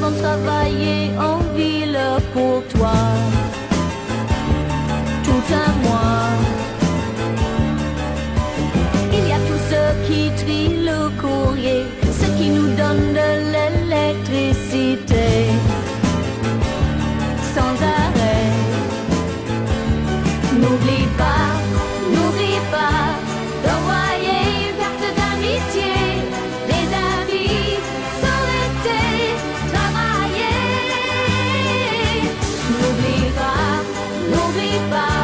sans travailler en ville pour toi. Tout un mois. Il y a tous ceux qui trient le courrier, ceux qui nous donnent de l'électricité sans arrêt. N'oublie pas d'envoyer une carte d'amitié. Les amis sont restés travailler. N'oublie pas